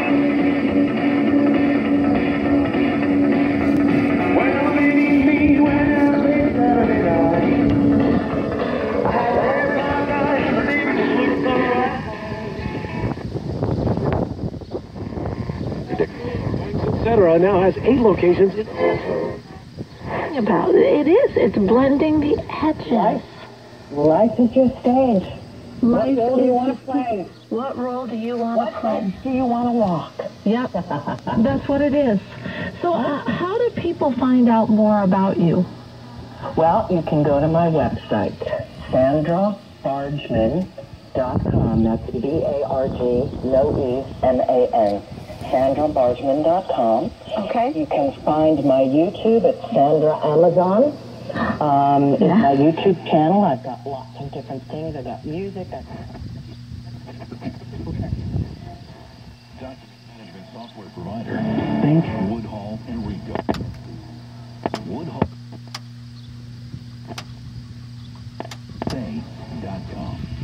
Etc. now has 8 locations. About it is. It's blending the edges. Life is your stage. What role do you want to play? What role do you want to play? What do you want to walk? Yep, that's what it is. So how do people find out more about you? Well, you can go to my website, SandraBargeman.com. That's B-A-R-G, no E, M-A-N. SandraBargeman.com. Okay. You can find my YouTube at Sandra Amazon. It's my YouTube channel. I've got lots of different things. I've got music. Document management software provider. Think Woodhall and Rico. Woodhall. Say.com.